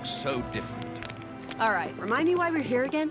looks so different. All right, remind me why we're here again?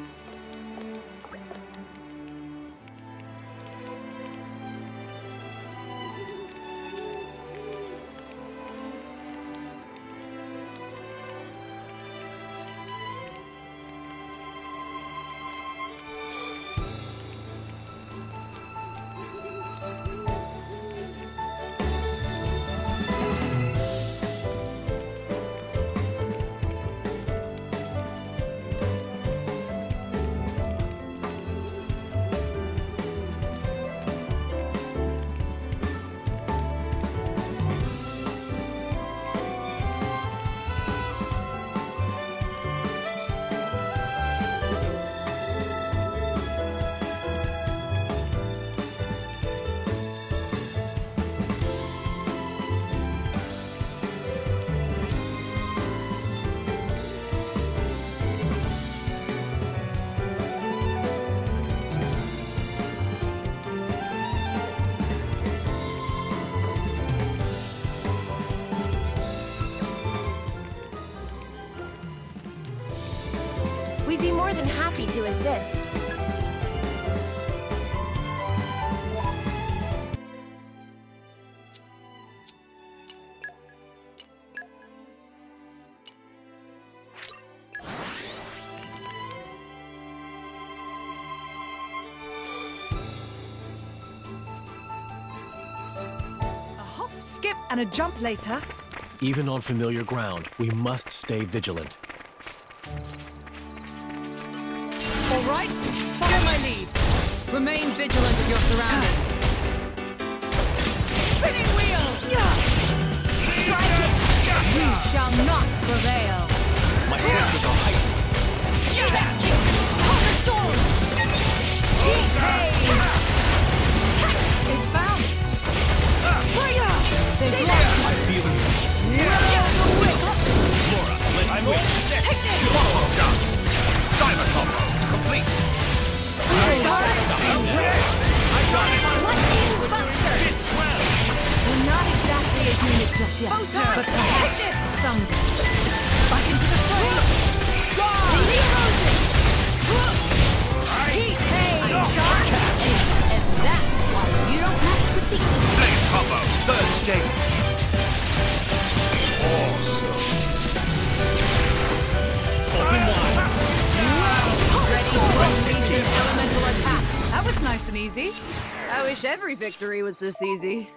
We'd be more than happy to assist. A hop, skip, and a jump later. Even on familiar ground, we must stay vigilant. All right, follow my lead. Remain vigilant of your surroundings. Spinning wheel! Strike it! You shall not prevail. My senses are heightened. Hotter storms! Heat haze! It bounced! Fire! They blocked! I feel you. Flora, let's go. Take this! Follow shot. Diamond combo, complete. I got it! I got it. Lightning Buster! Did well. We're not exactly a unit just yet, but take this someday. Back into the fray! Heat haze! And that's why you don't mess with the Blade combo, third stage. Awesome. Open wide. ready for Radiant's elemental attack. That was nice and easy. I wish every victory was this easy.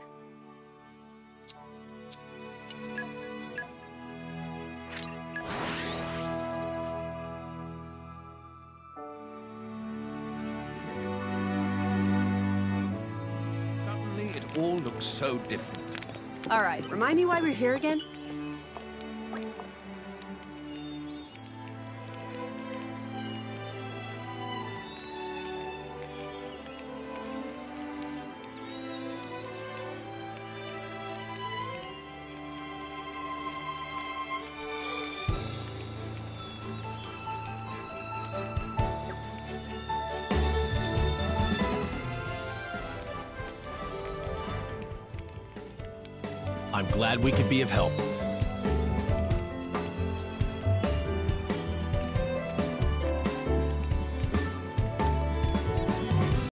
Suddenly, it all looks so different. All right, remind me why we're here again? I'm glad we could be of help.